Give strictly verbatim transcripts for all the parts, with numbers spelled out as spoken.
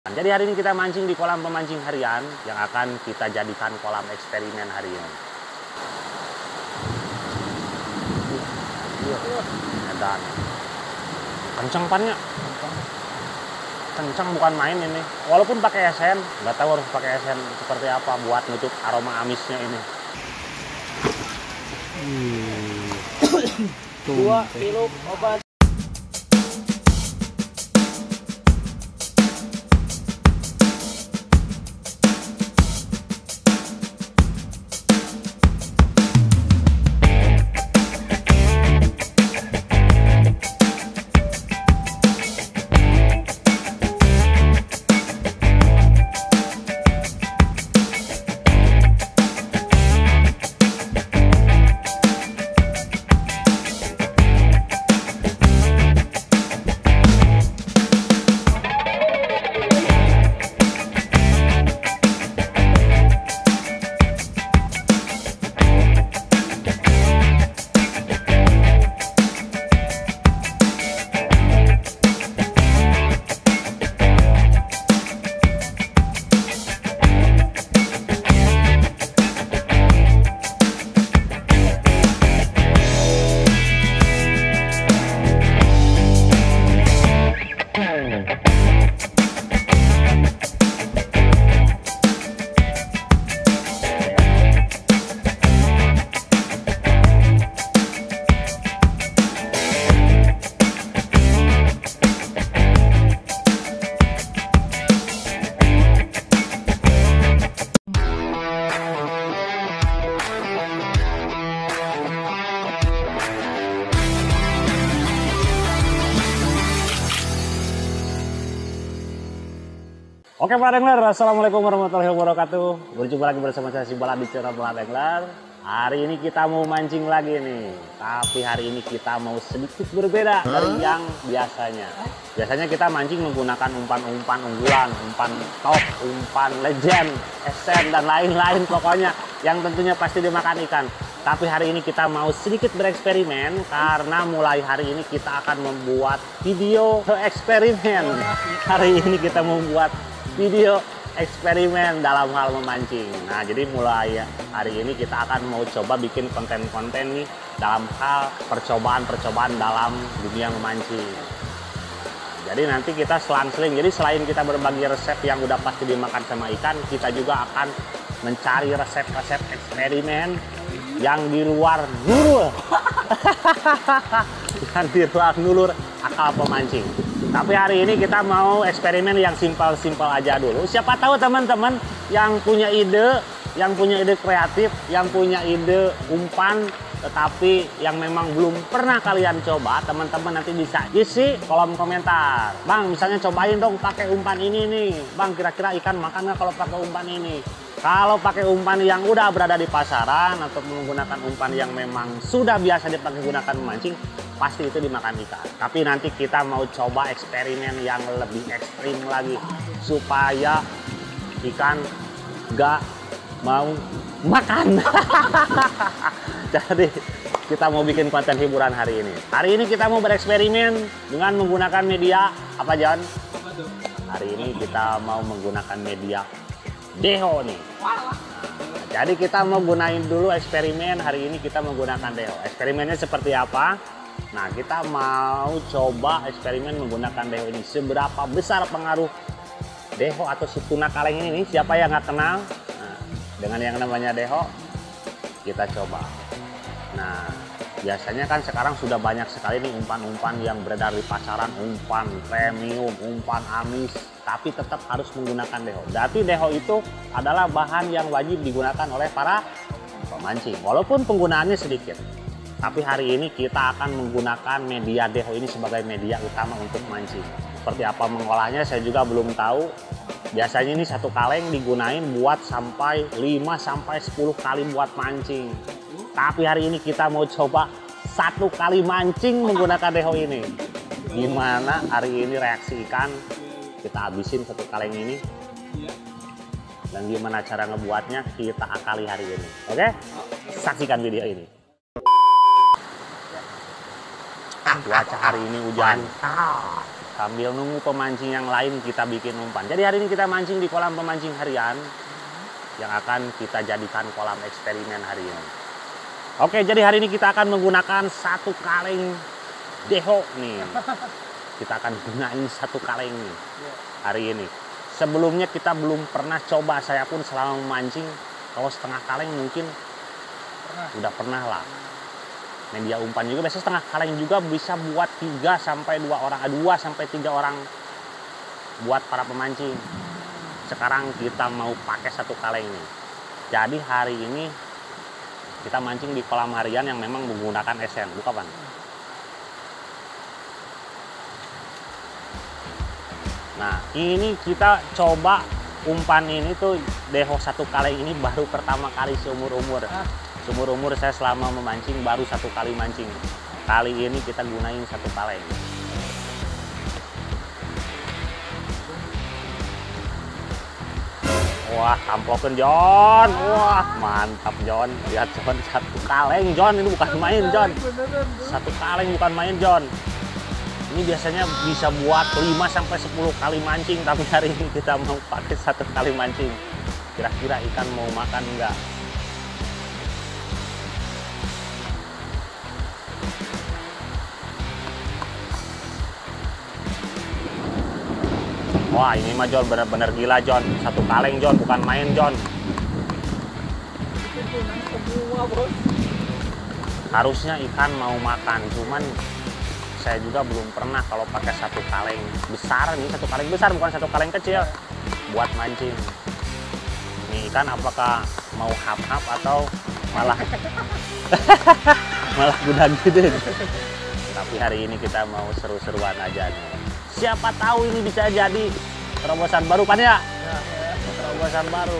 Jadi hari ini kita mancing di kolam pemancing harian yang akan kita jadikan kolam eksperimen hari ini. Edan. Kenceng pannya. Kenceng bukan main ini. Walaupun pakai esen, nggak tahu harus pakai esen seperti apa buat nutup aroma amisnya ini. Dua kilo obat. Oke para angler, assalamualaikum warahmatullahi wabarakatuh. Berjumpa lagi bersama saya si Bala di channel Bala Angler. Hari ini kita mau mancing lagi nih. Tapi hari ini kita mau sedikit berbeda dari yang biasanya. Biasanya kita mancing menggunakan umpan-umpan unggulan, umpan top, umpan legend, esen dan lain-lain pokoknya yang tentunya pasti dimakan ikan. Tapi hari ini kita mau sedikit bereksperimen karena mulai hari ini kita akan membuat video eksperimen. Hari ini kita membuat video eksperimen dalam hal memancing. Nah, jadi mulai hari ini kita akan mau coba bikin konten-konten nih dalam hal percobaan-percobaan dalam dunia memancing. Jadi nanti kita selang-seling. Jadi selain kita berbagi resep yang udah pasti dimakan sama ikan, kita juga akan mencari resep-resep eksperimen yang di luar nulur. Yang di luar nulur akal pemancing. Tapi hari ini kita mau eksperimen yang simpel-simpel aja dulu. Siapa tahu teman-teman yang punya ide, yang punya ide kreatif, yang punya ide umpan, tetapi yang memang belum pernah kalian coba, teman-teman nanti bisa isi kolom komentar. Bang, misalnya cobain dong pakai umpan ini nih. Bang, kira-kira ikan makan nggak kalau pakai umpan ini? Kalau pakai umpan yang udah berada di pasaran atau menggunakan umpan yang memang sudah biasa dipakai gunakan memancing, pasti itu dimakan ikan. Tapi nanti kita mau coba eksperimen yang lebih ekstrim lagi supaya ikan gak mau makan. Jadi kita mau bikin konten hiburan hari ini. Hari ini kita mau bereksperimen dengan menggunakan media apa, John? Hari ini kita mau menggunakan media Deho nih. Nah, jadi kita mau gunain dulu eksperimen. Hari ini kita menggunakan Deho. Eksperimennya seperti apa? Nah, kita mau coba eksperimen menggunakan Deho ini. Seberapa besar pengaruh Deho atau si tuna kaleng ini nih? Siapa yang nggak kenal? Nah, dengan yang namanya Deho, kita coba. Nah, biasanya kan sekarang sudah banyak sekali nih umpan-umpan yang beredar di pasaran. Umpan premium, umpan amis. Tapi tetap harus menggunakan Deho. Berarti Deho itu adalah bahan yang wajib digunakan oleh para pemancing. Walaupun penggunaannya sedikit. Tapi hari ini kita akan menggunakan media Deho ini sebagai media utama untuk mancing. Seperti apa mengolahnya saya juga belum tahu. Biasanya ini satu kaleng digunain buat sampai lima sampai sepuluh kali buat mancing. Tapi hari ini kita mau coba satu kali mancing menggunakan Deho ini. Gimana hari ini reaksi ikan? Kita habisin satu kaleng ini. Dan gimana cara ngebuatnya kita akali hari ini. Oke? Saksikan video ini. Cuaca hari ini hujan. Sambil nunggu pemancing yang lain kita bikin umpan. Jadi hari ini kita mancing di kolam pemancing harian yang akan kita jadikan kolam eksperimen hari ini. Oke, jadi hari ini kita akan menggunakan satu kaleng deho nih. Kita akan gunain satu kaleng nih hari ini. Sebelumnya kita belum pernah coba, saya pun selama memancing kalau setengah kaleng mungkin pernah. Udah pernah lah. Media umpan juga biasanya setengah kaleng juga bisa buat tiga sampai dua orang, dua sampai tiga orang buat para pemancing. Sekarang kita mau pakai satu kaleng nih. Jadi hari ini kita mancing di kolam harian yang memang menggunakan esen. Buka, Bang. Nah, ini kita coba umpan ini tuh deho satu kaleng ini baru pertama kali seumur-umur. Seumur-umur saya selama memancing baru satu kali mancing. Kali ini kita gunain satu kaleng. Wah, tamplokin John. Wah, mantap John. Lihat John, satu kaleng John. Ini bukan main John. Satu kaleng bukan main John. Ini biasanya bisa buat lima sampai sepuluh kali mancing. Tapi hari ini kita mau pakai satu kali mancing. Kira-kira ikan mau makan enggak? Wah, ini mah John bener-bener gila John. Satu kaleng John, bukan main John. Harusnya ikan mau makan, cuman saya juga belum pernah kalau pakai satu kaleng besar nih, satu kaleng besar bukan satu kaleng kecil buat mancing. Ini ikan apakah mau hap-hap atau malah malah gudang-gudang. Tapi hari ini kita mau seru-seruan aja nih. Siapa tahu ini bisa jadi terobosan baru, Pan ya? Ya, ya. Terobosan baru.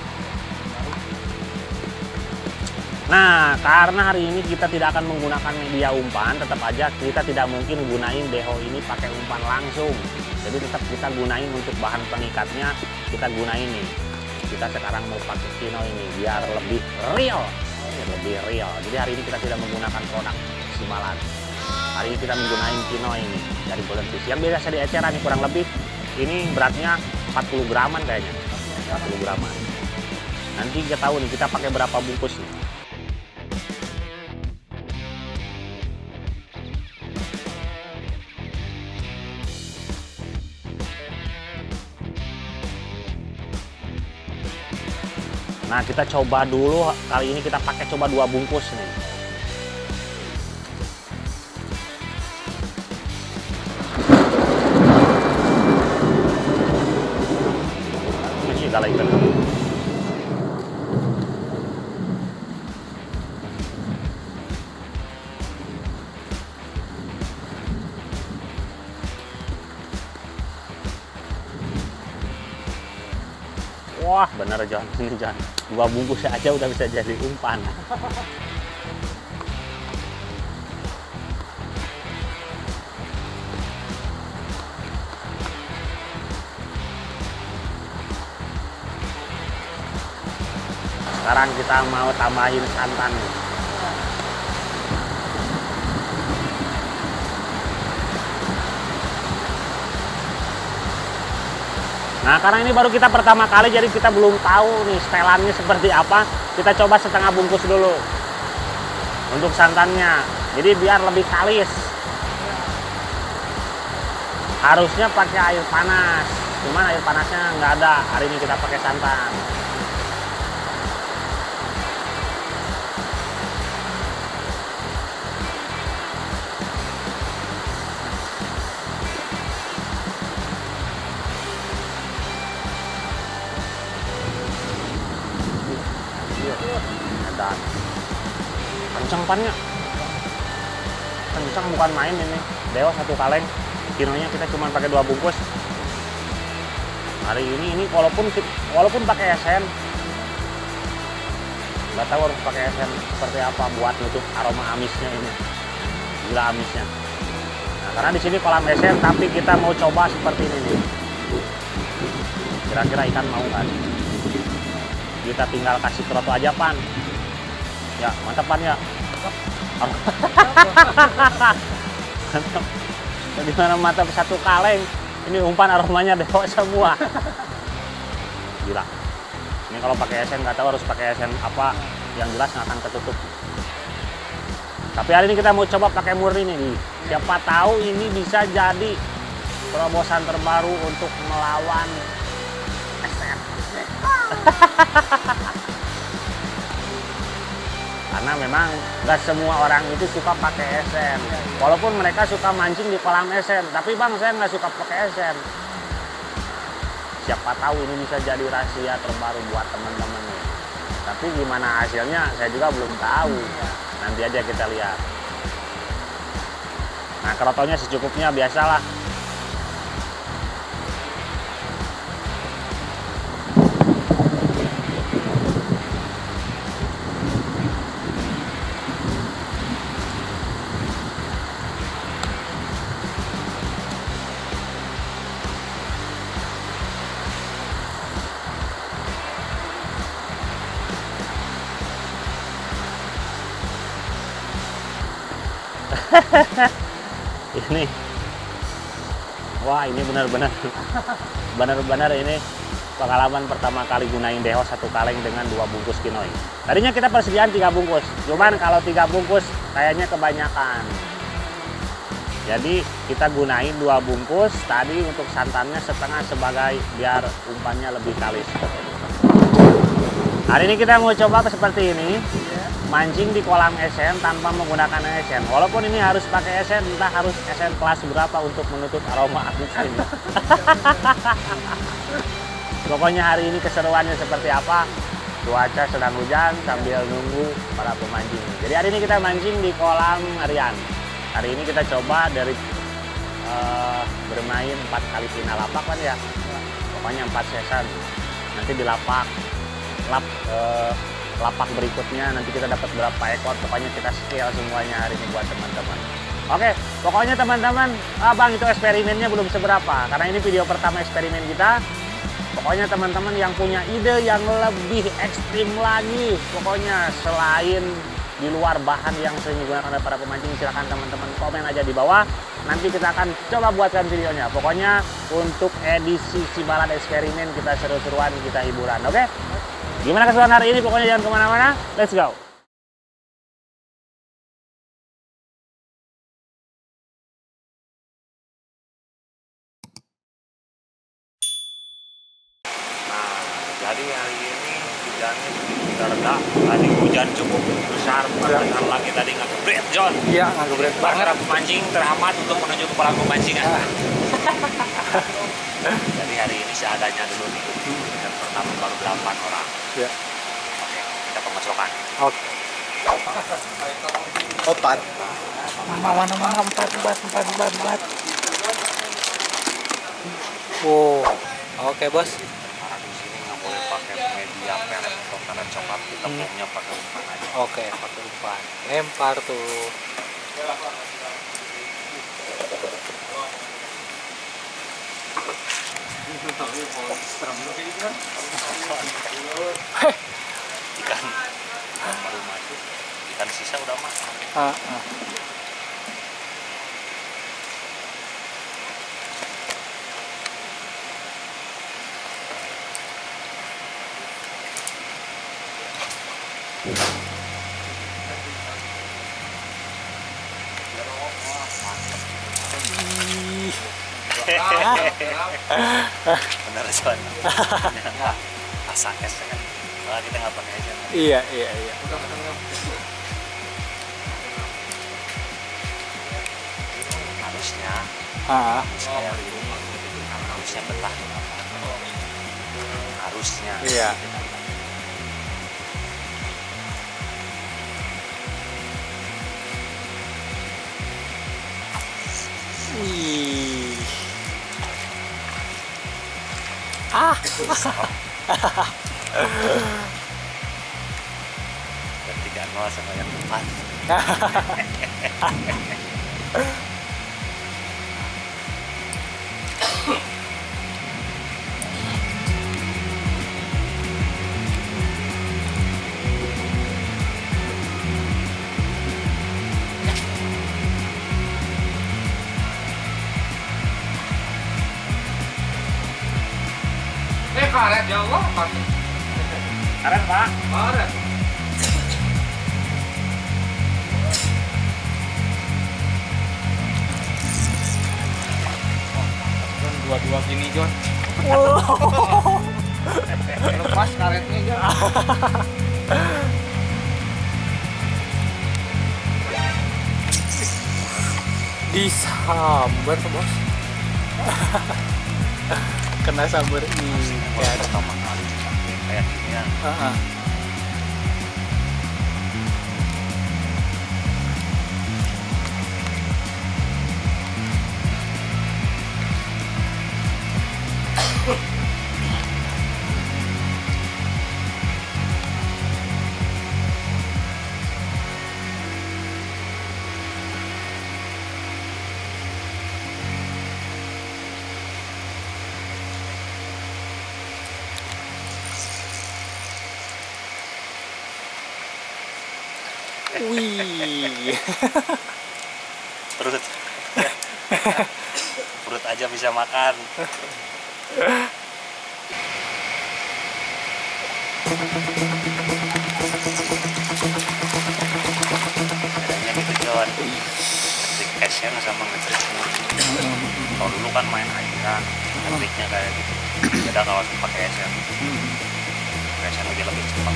Nah, karena hari ini kita tidak akan menggunakan media umpan, tetap aja kita tidak mungkin gunain deho ini pakai umpan langsung. Jadi tetap kita gunain untuk bahan pengikatnya, kita gunain nih. Kita sekarang mau pakai kino ini biar lebih real, biar lebih real. Jadi hari ini kita tidak menggunakan produk Simalan. Hari ini kita menggunakan kino ini dari Golden Fish. Yang biasa di eceran nih kurang lebih ini beratnya empat puluh graman kayaknya. empat puluh graman. Nanti kita tahu nih kita pakai berapa bungkus nih. Nah, kita coba dulu kali ini kita pakai coba dua bungkus nih. Ikan. Wah, bener John, ini John. Dua bungkus aja udah bisa jadi umpan. Sekarang kita mau tambahin santan. Nah, karena ini baru kita pertama kali, jadi kita belum tahu nih setelannya seperti apa. Kita coba setengah bungkus dulu untuk santannya. Jadi biar lebih kalis. Harusnya pakai air panas, cuman air panasnya nggak ada. Hari ini kita pakai santan. Dan kenceng pannya, kenceng bukan main ini. Dewa satu kaleng, kinonya kita cuma pakai dua bungkus. Hari ini ini walaupun walaupun pakai esen, nggak tahu harus pakai esen seperti apa buat nutup aroma amisnya ini. Gila amisnya. Nah, karena di sini kolam esen, tapi kita mau coba seperti ini nih. Kira-kira ikan mau kan? Kita tinggal kasih kroto aja, Pan. Ya, mantap Pan ya. Mantap. di mana mata satu kaleng. Ini umpan aromanya dewa semua. Gila. Ini kalau pakai esen nggak tahu harus pakai esen apa, yang jelas nggak akan ketutup. Tapi hari ini kita mau coba pakai murni nih. Siapa tahu ini bisa jadi terobosan terbaru untuk melawan esen. Karena memang nggak semua orang itu suka pakai esen. Walaupun mereka suka mancing di kolam esen, tapi bang saya nggak suka pakai esen. Siapa tahu ini bisa jadi rahasia terbaru buat teman-teman nih. Tapi gimana hasilnya saya juga belum tahu. Nanti aja kita lihat. Nah, kerotonya secukupnya biasalah. Ini, wah ini benar-benar, benar-benar ini pengalaman pertama kali gunain deho satu kaleng dengan dua bungkus kinoi. Tadinya kita persediaan tiga bungkus, cuman kalau tiga bungkus kayaknya kebanyakan. Jadi kita gunain dua bungkus tadi untuk santannya setengah sebagai biar umpannya lebih kalis. Hari ini kita mau coba seperti ini. Mancing di kolam esen tanpa menggunakan esen. Walaupun ini harus pakai esen, entah harus esen kelas berapa untuk menutup aroma amis ini. Pokoknya hari ini keseruannya seperti apa? Cuaca sedang hujan sambil nunggu para pemancing. Jadi hari ini kita mancing di kolam Arian. Hari ini kita coba dari uh, bermain empat kali final lapak kan ya. Pokoknya empat season. Nanti di lapak, lap. Uh, lapak berikutnya nanti kita dapat berapa ekor, pokoknya kita scale semuanya hari ini buat teman-teman. Oke, pokoknya teman-teman, abang itu eksperimennya belum seberapa karena ini video pertama eksperimen kita. Pokoknya teman-teman yang punya ide yang lebih ekstrim lagi, pokoknya selain di luar bahan yang sering digunakan oleh para pemancing, silahkan teman-teman komen aja di bawah. Nanti kita akan coba buatkan videonya. Pokoknya untuk edisi Sibalan eksperimen kita seru-seruan, kita hiburan, oke? Gimana keseruan hari ini? Pokoknya jangan kemana-mana. Let's go! Nah, jadi hari ini hujannya sudah reda. Tadi hujan cukup besar, bukan besar lagi. Tadi nggak gebret, John. Iya, nggak gebret banget. Para pemancing terhambat untuk menuju ke kolam pemancingan. Jadi hari ini seadanya dulu nih. Yang pertama baru delapan orang. Iya. Pemecokan. Oke. Opat. Mana mana mana empat empat empat empat empat. Wow. Oke bos. Karena di sini nggak boleh pakai media pelet atau pelet coklat, kita punya pakai umpan aja. Oke, pakai umpan. Lempar tuh. Heh. Ikan baru masuk, ikan sisa udah masuk. Ah, ah. Bener John. Asa es kan. Kalau kita nggak pakai aja. Iya iya iya. Harusnya. Ah. Saya ini harusnya betah. Harusnya. Iya. Wih. Ah. tiga nol sama yang empat. karet ya Allah, Pak. Karet, Pak. Karet. Dua-dua gini, Jon. Wow. Lepas karetnya, Jon. Disambar, Bos. Kena sambar ini. Ya, pertama kali kayak gini ya. Heeh. Wih. Perut. Perut aja bisa makan. Bedanya gitu, Jon. Ngetrik action sama ngetrik movie. Kalau dulu kan main airan, ngetriknya kayak gitu. Beda kalau pakai action. Pakai action lebih lebih cepat.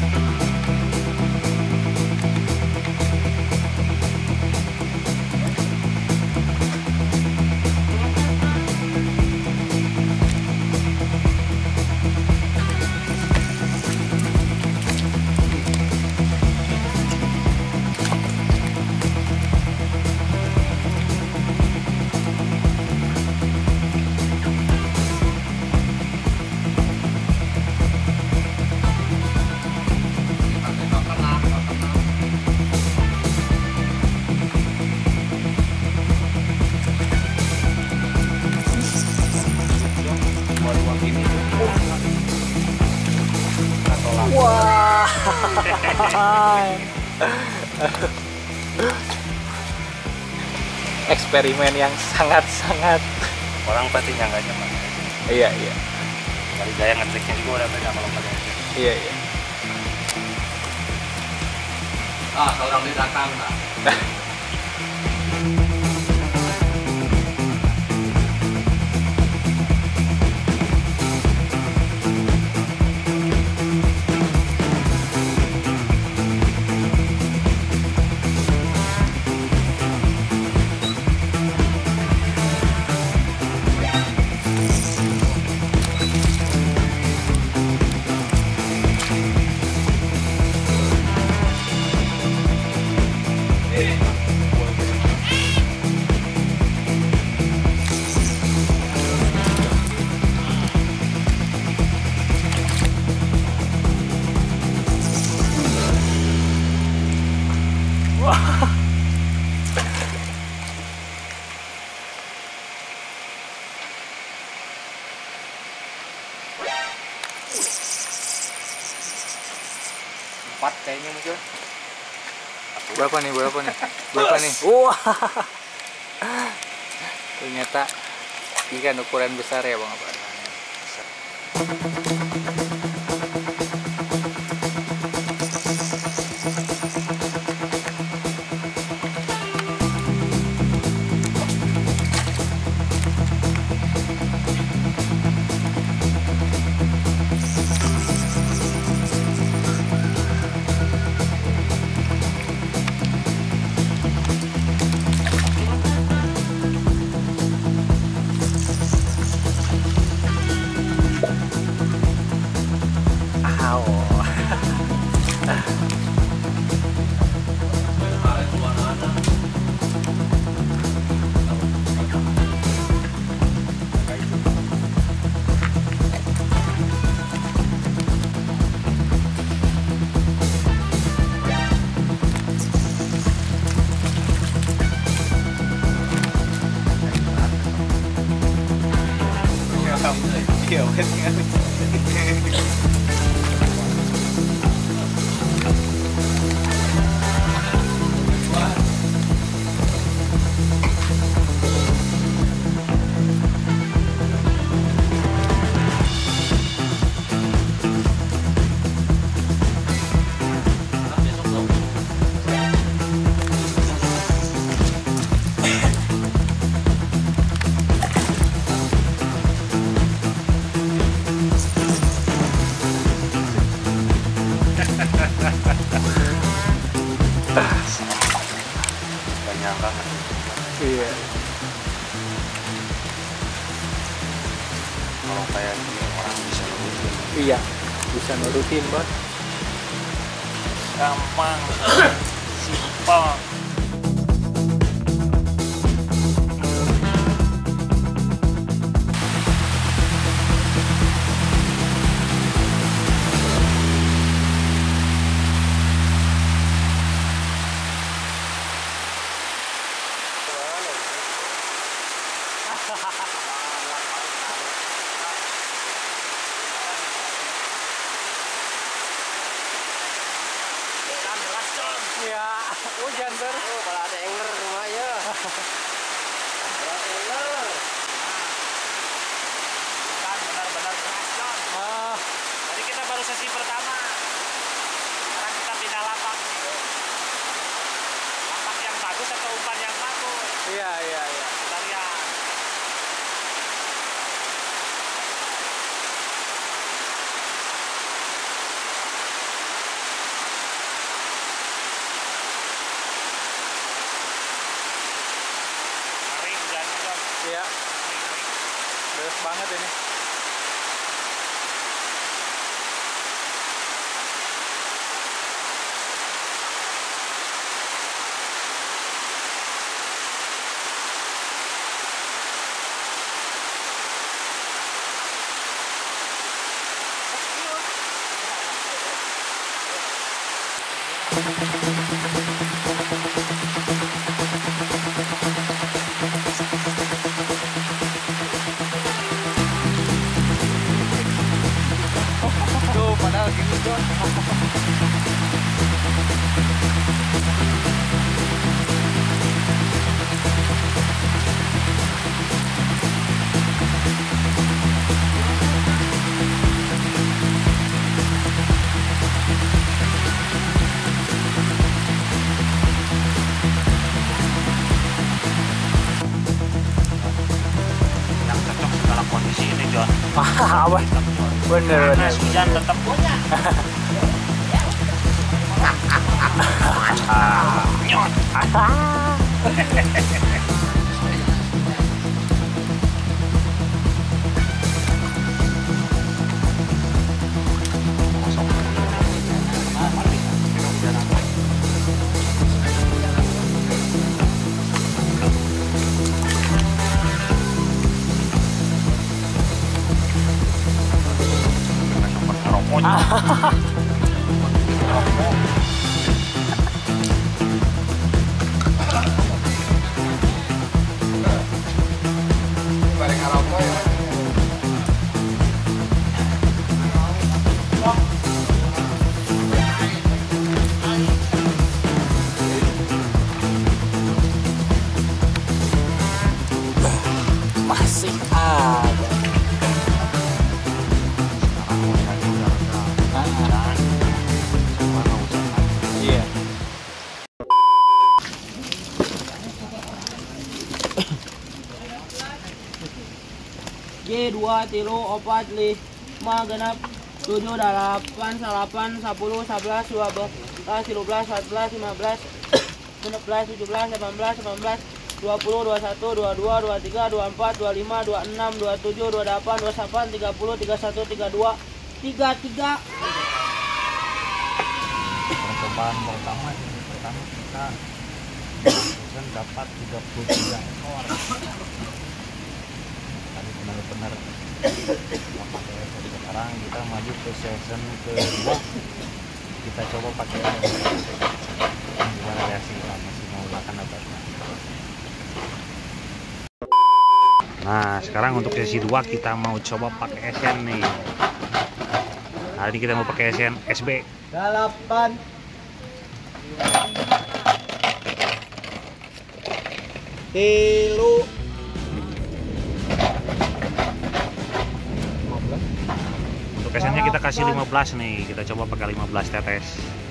Wah. Eksperimen yang sangat-sangat. Orang pasti nyangkanya mana. Iya, iya. Dari gaya ngetriknya juga udah beda kalau pakai action. Iya, iya. Ah, seorang di belakang, Pak. Empat kayaknya muncul. Berapa nih? Berapa nih? Berapa nih? Wah. Ternyata ikan ukuran besar ya, Bang. Apa? Iya, Iya, bisa nurutin bos. Gampang. Simpel. Iya, hujan ber. Oh, kalau ada enger rumahnya. Kalau enger. Kan benar-benar keras, John. Ah, Tadi kita baru sesi pertama. Sekarang kita pindah lapak nih. Lapak yang bagus atau umpan yang bagus? iya iya iya. Kita lihat. Kering hujannya, John. Iya, Kering, kering. deras banget ini. Tuh, padahal gini John. Yang cocok segala kondisi ini, John. Apa? Tetap, John. Bener bener. Panas, hujan tetap punya. Nyot. Bareng ngerokok ya. Masih ada. Iya. J dua tilu opat lima genap tujuh delapan salapan sepuluh sebelas dua belas tiga belas empat belas lima belas enam belas tujuh belas delapan belas sembilan belas dua puluh dua puluh satu dua puluh dua dua puluh tiga dua puluh empat dua puluh lima dua puluh enam dua puluh tujuh dua puluh delapan dua puluh sembilan tiga puluh tiga puluh satu tiga puluh dua tiga puluh tiga. Percobaan pertama ini pertama kita season dapat tiga puluh tiga ekor. Tadi benar-benar sekarang kita maju ke season kedua. Kita coba pakai gimana reaksi kita masih mau makan obatnya. Nah, sekarang untuk sesi dua kita mau coba pakai S N nih. Hari ini kita mau pakai S N S B. Delapan tilu Untuk S N-nya kita kasih lima belas nih. Kita coba pakai lima belas tetes.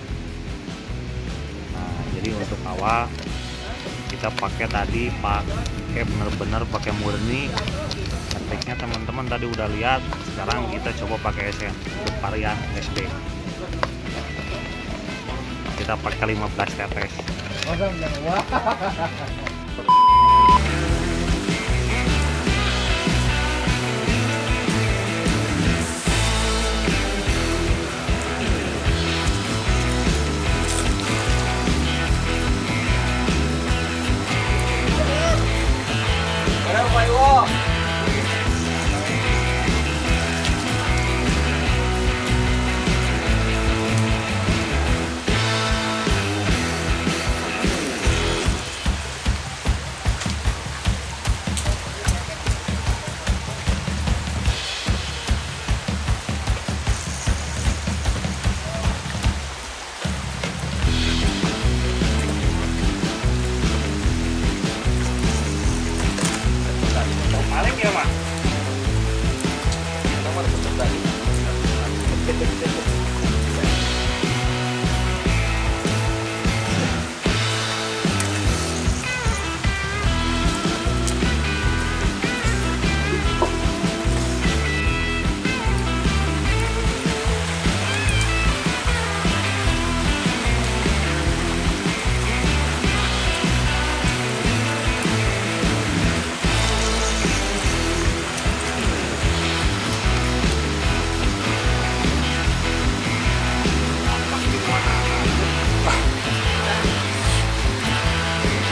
Nah, jadi untuk awal kita pakai tadi pakai bener-bener pakai murni. Tekniknya teman-teman tadi udah lihat. Sekarang kita coba pakai S N untuk varian S B. Kita pakai lima belas tetes.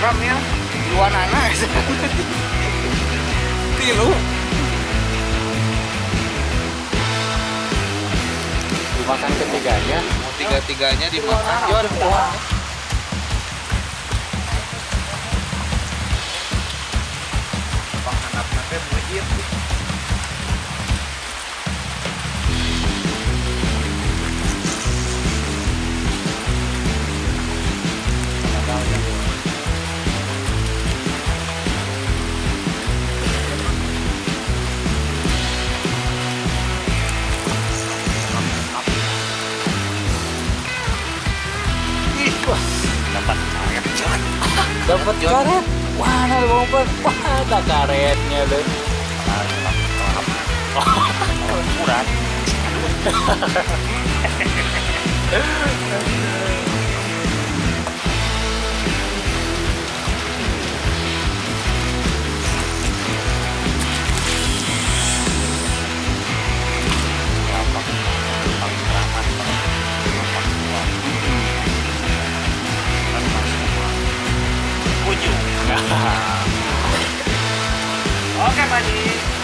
Ram ya, dua nana. Tilu. Dimakan ketiganya. Mau tiga-tiganya dimakan. Jon. Panghanapna teh mujid. Dapat karet. Dapat karet. Wah, ada bongkar. Wah, ada karetnya deh. Ukuran. Oke, Madi.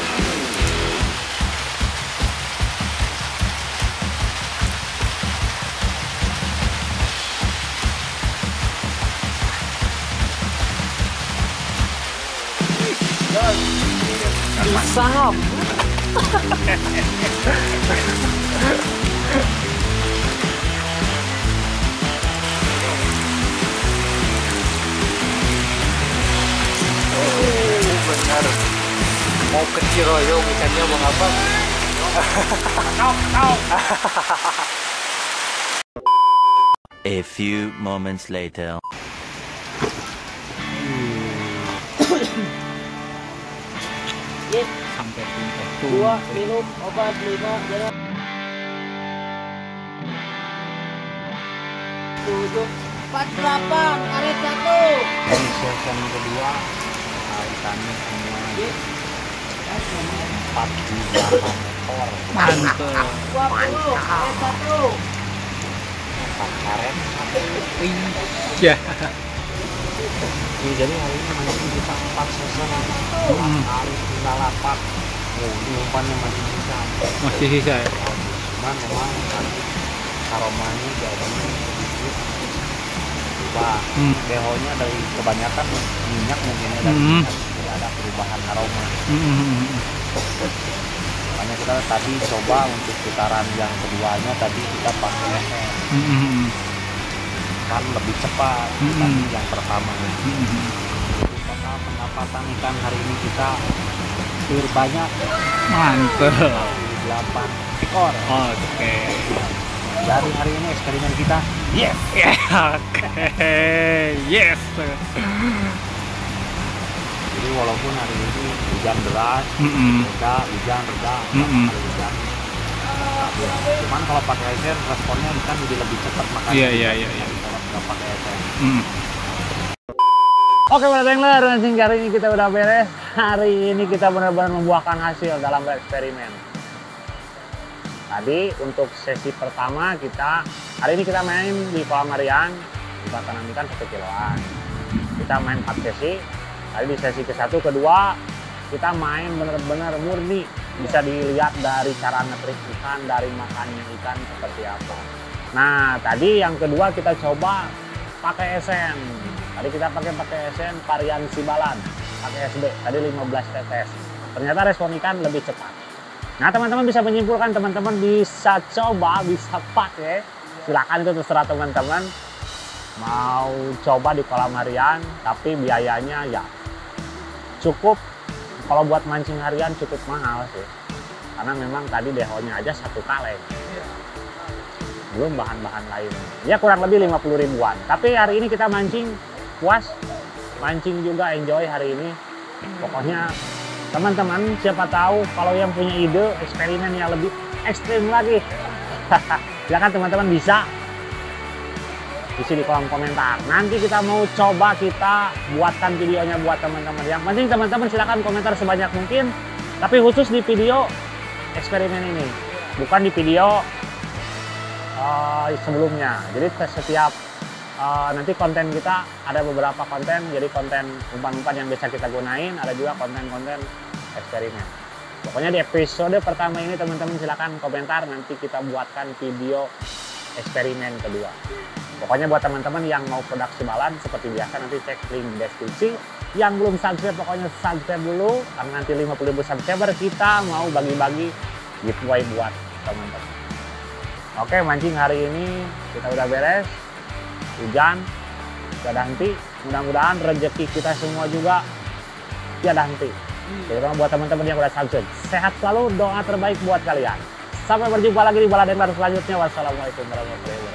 Saham. Benar. Mau ke Ciroyong ikannya mau apa? Kau, kau. A few moments later. Yes. Sampai tuntas. Dua minum obat lima jalan. Tujuh empat delapan karet satu. Dari season kedua, ikannya semua empat puluh delapan ekor. Mantap. Dua puluh karet satu. Empat karet satu keping. Ya. Jadi hari ini masih bisa empat season. Hari tinggal lapak. Oh, ini umpannya masih sisa. Masih sisa ya? Cuman memang aromanya jadinya sedikit berubah. Hmm. Behonya dari kebanyakan minyak mungkin ya, dari Hmm. minyak tidak ada perubahan aroma. Hmm. Makanya kita tadi coba untuk putaran yang keduanya tadi kita pakai esen. Hmm. Kan lebih cepat Hmm. dibanding yang pertama. Hmm. Jadi total pendapatan ikan hari ini kita hampir banyak Mantap. delapan ekor. Oke. Dari hari ini eksperimen kita yes. Oke. Yes. Jadi walaupun hari ini hujan deras, Mm-mm. reda, hujan, reda, Mm-mm. hujan. Cuman kalau pakai esen responnya ikan jadi lebih cepat makan. Iya, iya, iya, iya. Kalau nggak pakai esen. Hmm. Oke, para dengler, mancing kali ini kita udah beres. Hari ini kita benar-benar membuahkan hasil dalam bereksperimen. Tadi untuk sesi pertama kita, hari ini kita main di kolam harian, batanan ikan satu kiloan. Kita main empat sesi. Tadi di sesi ke satu, kedua, kita main benar-benar murni. Bisa dilihat dari cara ngetrik ikan, dari makannya ikan seperti apa. Nah, tadi yang kedua kita coba pakai esen. Tadi kita pakai pakai esen varian Sibalan, pakai S B. Tadi lima belas tetes. Ternyata respon ikan lebih cepat. Nah, teman-teman bisa menyimpulkan, teman-teman bisa coba, bisa pakai. Silakan, itu terserah teman-teman. Mau coba di kolam harian, tapi biayanya ya cukup. Kalau buat mancing harian cukup mahal sih. Karena memang tadi dehonya aja satu kaleng. Belum bahan-bahan lain. Ya kurang lebih lima puluh ribuan. Tapi hari ini kita mancing puas. Mancing juga enjoy hari ini. Pokoknya teman-teman siapa tahu kalau yang punya ide eksperimen yang lebih ekstrim lagi. Silakan teman-teman bisa isi di kolom komentar. Nanti kita mau coba kita buatkan videonya buat teman-teman. Yang penting teman-teman silakan komentar sebanyak mungkin. Tapi khusus di video eksperimen ini, bukan di video uh, sebelumnya. Jadi setiap uh, nanti konten kita ada beberapa konten, jadi konten umpan-umpan yang bisa kita gunain, ada juga konten-konten eksperimen. Pokoknya di episode pertama ini teman-teman silakan komentar, nanti kita buatkan video eksperimen kedua. Pokoknya buat teman-teman yang mau produksi balan seperti biasa nanti cek link deskripsi. Yang belum subscribe pokoknya subscribe dulu, karena nanti lima puluh ribu subscriber kita mau bagi-bagi giveaway buat teman-teman. Oke, mancing hari ini kita udah beres. Hujan tiada henti, mudah-mudahan rezeki kita semua juga tiada henti. Terutama buat teman-teman yang udah subscribe. Sehat selalu, doa terbaik buat kalian. Sampai berjumpa lagi di Baladen baru selanjutnya. Wassalamualaikum warahmatullahi wabarakatuh.